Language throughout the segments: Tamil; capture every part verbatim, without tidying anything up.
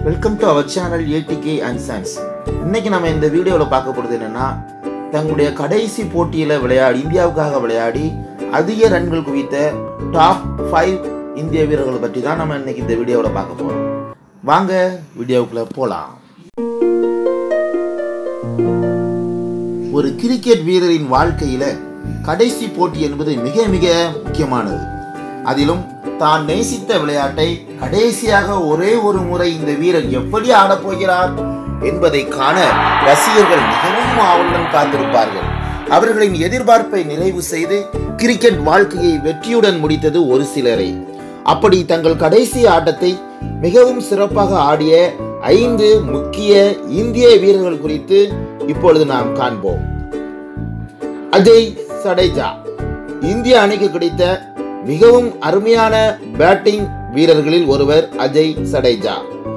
Welcome to our channel A T K and Sons. இன்னைக்கு நம்ம இந்த வீடியோவில் பார்க்க போகிறது என்னன்னா, தங்களுடைய கடைசி போட்டியில் விளையாடி இந்தியாவுக்காக விளையாடி அதிக ரன்கள் குவித்த டாப் ஃபைவ் இந்திய வீரர்களை பற்றி தான் நம்ம இன்னைக்கு இந்த வீடியோவில் பார்க்க போகிறோம். வாங்க வீடியோவுக்குள்ள போகலாம். ஒரு கிரிக்கெட் வீரரின் வாழ்க்கையில் கடைசி போட்டி என்பது மிக மிக முக்கியமானது. அதிலும் தான் நேசித்த விளையாட்டை கடைசியாக ஒரே ஒரு முறை இந்த வீரர் எப்படி ஆடப்போகிறார் என்பதை காண ரசிகர்கள் மிகவும் ஆவலுடன் காத்திருப்பார்கள். அவர்களின் எதிர்பார்ப்பை நிறைவு செய்து கிரிக்கெட் வாழ்க்கையை வெற்றியுடன் முடித்தது ஒரு சிலரே. அப்படி தங்கள் கடைசி ஆட்டத்தை மிகவும் சிறப்பாக ஆடிய ஐந்து முக்கிய இந்திய வீரர்கள் குறித்து இப்பொழுது நாம் காண்போம். அஜய் சடேஜா. இந்திய அணிக்கு கிடைத்த மிகவும் அருமையான பேட்டிங் வீரர்களில் ஒருவர் அஜய் சடேஜா.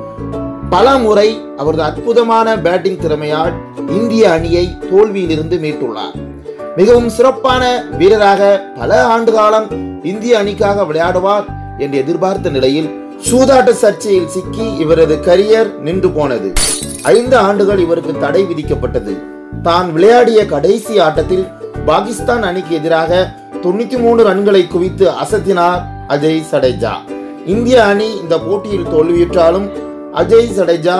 பல முறை அவரது அற்புதமான பேட்டிங் திறமையால் இந்திய அணியை தோல்வியிலிருந்து மீட்டுள்ளார். மிகவும் சிறப்பான வீரராக பல ஆண்டு காலம் இந்திய அணிக்காக விளையாடுவார் என்று எதிர்பார்த்த நிலையில் சூதாட்ட சர்ச்சையில் சிக்கி இவரது கரியர் நின்று போனது. ஐந்து ஆண்டுகள் இவருக்கு தடை விதிக்கப்பட்டது. தான் விளையாடிய கடைசி ஆட்டத்தில் பாகிஸ்தான் அணிக்கு எதிராக தொண்ணூத்தி மூணு ரன்களை குவித்து அசத்தினார் அஜய் சடேஜா. இந்திய அணி இந்த போட்டியில் தோல்வியுற்றாலும் அஜய் சடேஜா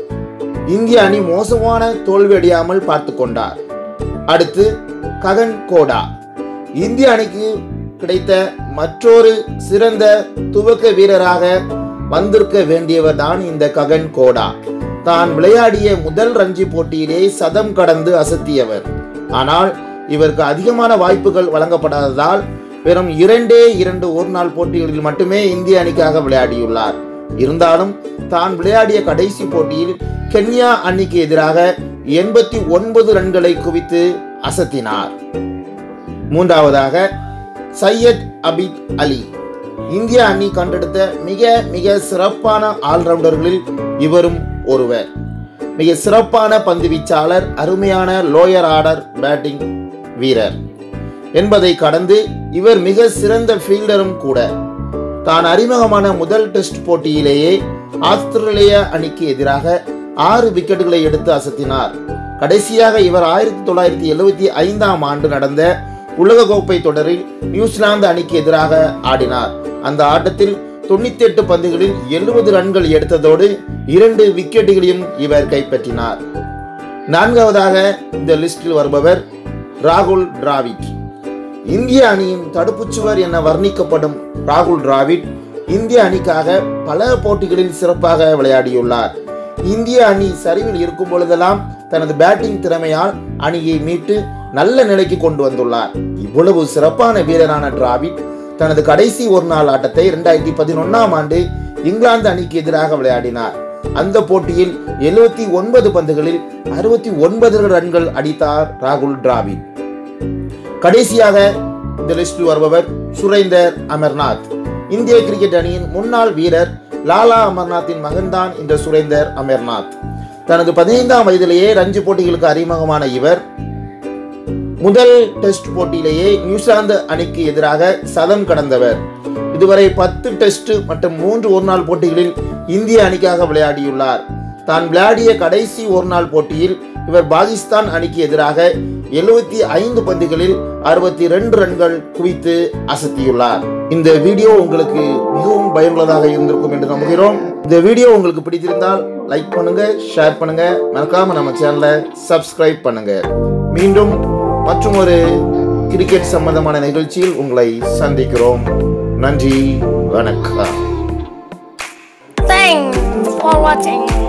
இந்திய அணி மோசமான தோல்வியடையாமல் பார்த்து கொண்டார். அடுத்து ககன் கோடா. இந்திய அணிக்கு கிடைத்த மற்றொரு சிறந்த துவக்க வீரராக வந்திருக்க வேண்டியவர் தான் இந்த ககன் கோடா. தான் விளையாடிய முதல் ரஞ்சி போட்டியிலே சதம் கடந்து அசத்தியவர். ஆனால் இவருக்கு அதிகமான வாய்ப்புகள் வழங்கப்படாததால் வெறும் இரண்டே இரண்டு ஒரு நாள் போட்டிகளில் மட்டுமே இந்திய அணிக்காக விளையாடியுள்ளார். இருந்தாலும் தான் விளையாடிய கடைசி போட்டியில் கென்யா அணிக்கு எதிராக எண்பத்தி ஒன்பது ரன்களை குவித்து அசத்தினார். மூன்றாவதாக சையத் அபித் அலி. இந்திய அணி கண்டெடுத்த மிக மிக சிறப்பான ஆல்ரவுண்டர்களில் இவரும் ஒருவர். மிக சிறப்பான பந்து வீச்சாளர், அருமையான லோயர் ஆர்டர் பேட்டிங் வீரர் என்பதை கடந்து இவர் மிக சிறந்த ஃபீல்டரும் கூட. தான் அறிமுகமான முதல் டெஸ்ட் போட்டியிலேயே ஆஸ்திரேலிய அணிக்கு எதிராக ஆறு விக்கெட்டுகளை எடுத்து அசத்தினார். கடைசியாக இவர் ஆயிரத்தி தொள்ளாயிரத்தி எழுபத்தி ஐந்தாம் ஆண்டு நடந்த உலகக்கோப்பை தொடரில் நியூசிலாந்து அணிக்கு எதிராக ஆடினார். அந்த ஆட்டத்தில் தொண்ணூத்தி எட்டு பந்துகளில் எழுபது ரன்கள் எடுத்ததோடு இரண்டு விக்கெட்டுகளையும் இவர் கைப்பற்றினார். நான்காவதாக இந்த லிஸ்டில் வருபவர் ராகுல் டிராவிட். இந்திய அணியின் தடுப்புச்சுவர் என வர்ணிக்கப்படும் ராகுல் டிராவிட் இந்திய அணிக்காக பல போட்டிகளில் சிறப்பாக விளையாடியுள்ளார். இந்திய அணி சரிவில் இருக்கும் பொழுதெல்லாம் தனது பேட்டிங் திறமையால் அணியை மீட்டு நல்ல நிலைக்கு கொண்டு வந்துள்ளார். இவ்வளவு சிறப்பான வீரரான டிராவிட் தனது கடைசி ஒரு நாள் ஆட்டத்தை இரண்டாயிரத்தி பதினொன்னாம் ஆண்டு இங்கிலாந்து அணிக்கு எதிராக விளையாடினார். அந்த போட்டியில் எழுபத்தி ஒன்பது பந்துகளில் அறுபத்தி ஒன்பது ரன்கள் அடித்தார் ராகுல் டிராவிட். கடைசியாக இந்த லிஸ்டில் வருபவர் சுரேந்தர் அமர்நாத். இந்திய கிரிக்கெட் அணியின் முன்னாள் வீரர் லாலா அமர்நாத்தின் மகன்தான் இந்த சுரேந்தர் அமர்நாத். தனது பதினைந்தாம் வயதிலேயே ரஞ்சி போட்டிகளுக்கு அறிமுகமான இவர் முதல் டெஸ்ட் போட்டியிலேயே நியூசிலாந்து அணிக்கு எதிராக சதம் கடந்தவர். இதுவரை பத்து டெஸ்ட் மற்றும் மூன்று ஒரு நாள் போட்டிகளில் இந்திய அணிக்காக விளையாடியுள்ளார். தான் விளையாடிய கடைசி ஒரு நாள் போட்டியில் இவர் பாகிஸ்தான் அணிக்கு எதிராக எழுபத்தி ஐந்து பந்துகளில் அறுபத்தி ரெண்டு ரன்கள் குவித்து அசத்தியுள்ளார். இந்த வீடியோ உங்களுக்கு மிகவும் பயனுள்ளதாக இருந்திருக்கும் என்று நம்புகிறோம். இந்த வீடியோ உங்களுக்கு பிடித்திருந்தால் லைக் பண்ணுங்க, ஷேர் பண்ணுங்க, மறக்காம நம்ம சேனலை சப்ஸ்கிரைப் பண்ணுங்க. மீண்டும் மற்றும் ஒரு கிரிக்கெட் சம்பந்தமான நிகழ்ச்சியில் உங்களை சந்திக்கிறோம். நன்றி, வணக்கம். Thanks for watching.